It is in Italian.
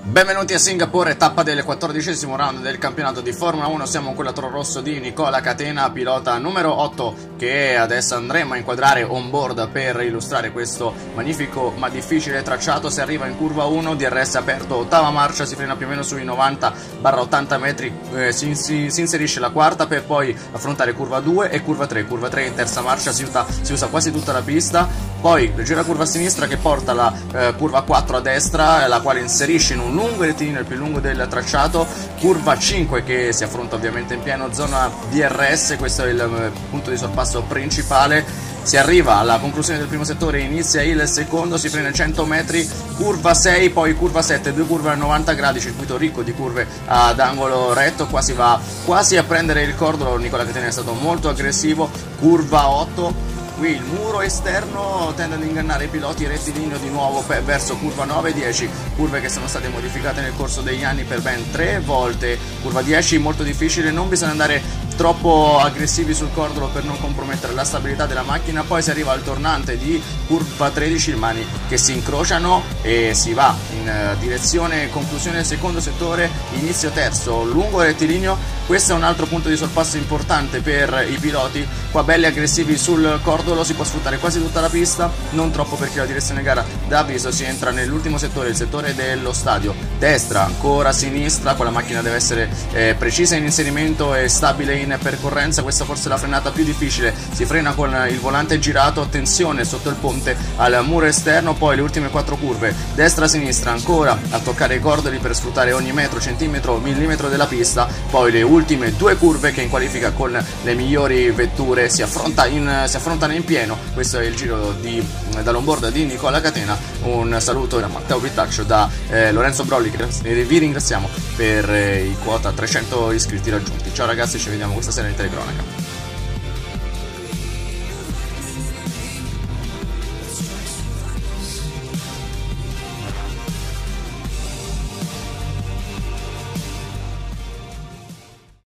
Benvenuti a Singapore, tappa del 14° round del campionato di Formula 1. Siamo con quella rosso di Nicola Catena, pilota numero 8, che adesso andremo a inquadrare on board per illustrare questo magnifico ma difficile tracciato. Si arriva in curva 1, DRS aperto, ottava marcia, si frena più o meno sui 90-80 metri, si inserisce la quarta per poi affrontare curva 2 e curva 3. Curva 3 in terza marcia si usa quasi tutta la pista, poi leggera curva a sinistra che porta la curva 4 a destra, la quale inserisce in un lungo rettilineo, il più lungo del tracciato. Curva 5 che si affronta ovviamente in pieno zona DRS, questo è il punto di sorpasso principale. Si arriva alla conclusione del primo settore, inizia il secondo, si frena 100 metri, curva 6, poi curva 7, due curve a 90 gradi, circuito ricco di curve ad angolo retto. Qua si va quasi a prendere il cordolo, Nicola Catena è stato molto aggressivo. Curva 8, qui il muro esterno tende ad ingannare i piloti, rettilineo di nuovo verso curva 9, 10, curve che sono state modificate nel corso degli anni per ben 3 volte. Curva 10 molto difficile, non bisogna andare troppo aggressivi sul cordolo per non compromettere la stabilità della macchina. Poi si arriva al tornante di curva 13, le mani che si incrociano e si va in direzione conclusione del secondo settore, inizio terzo, lungo rettilineo. Questo è un altro punto di sorpasso importante per i piloti, qua belli aggressivi sul cordolo, si può sfruttare quasi tutta la pista, non troppo perché la direzione gara dà avviso. Si entra nell'ultimo settore, il settore dello stadio, destra, ancora sinistra, qua la macchina deve essere precisa in inserimento e stabile in percorrenza. Questa forse è la frenata più difficile, si frena con il volante girato, attenzione sotto il ponte al muro esterno. Poi le ultime 4 curve, destra, sinistra, ancora a toccare i cordoli per sfruttare ogni metro, centimetro, millimetro della pista. Poi le ultime 2 curve che in qualifica con le migliori vetture si affrontano in pieno. Questo è il giro dall'onboard di Nicola Catena. Un saluto da Matteo Pittaccio, da Lorenzo Brolli, vi ringraziamo per i quota 300 iscritti raggiunti. Ciao ragazzi, ci vediamo questa sera in telecronaca.